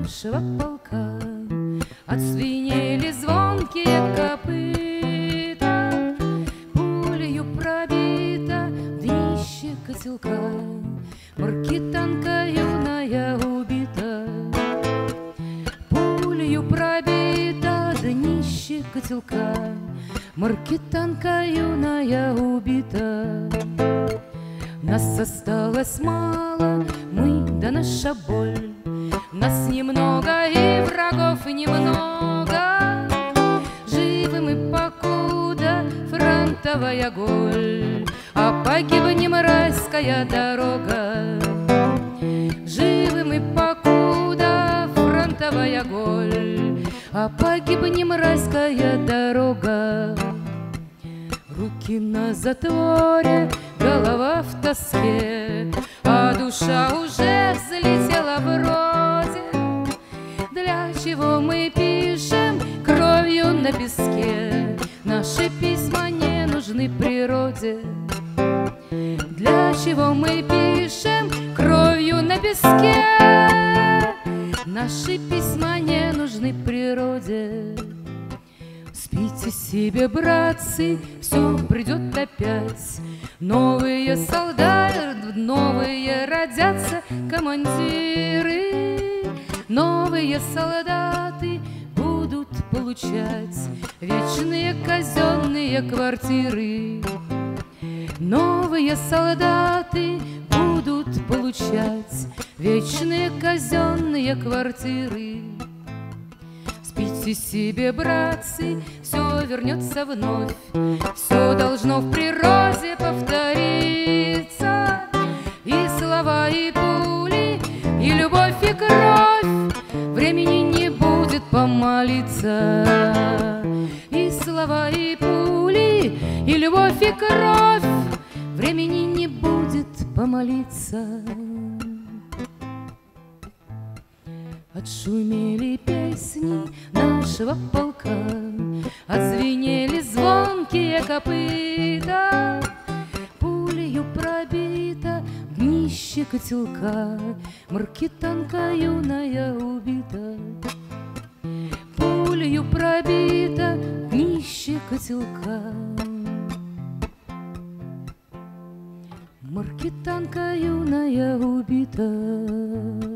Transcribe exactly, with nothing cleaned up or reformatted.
нашего полка отзвенели звонкие копыта, пулею пробита днище котелка, маркитанка юная убита. Пулею пробита днище котелка, маркитанка юная убита. Нас осталось мало, мы да наша боль, нас немного и врагов немного. Живы мы, покуда фронтовая голь, а погибнем райская дорога. Живы мы, покуда фронтовая голь, а погибнем райская дорога. Руки на затворе, голова в тоске, а душа уже взлетела вроде. Для чего мы пишем кровью на песке? Наши письма не нужны природе. Для чего мы пишем кровью на песке? Наши письма не нужны природе. Спите себе, братцы, все придет опять. Новые солдаты, новые родятся командиры. Новые солдаты будут получать вечные казенные квартиры. Новые солдаты будут получать вечные казенные квартиры. Спите себе, братцы, все вернется вновь, все должно в природе повториться. И слова, и пули, и любовь, и кровь, времени не будет помолиться. И слова, и пули, и любовь, и кровь, времени не будет помолиться. Отшумели песни нашего полка, отзвенели звонкие копыта, пулею пробита днище котелка, маркитанка юная убита. Пулею пробита днище котелка, маркитанка юная убита.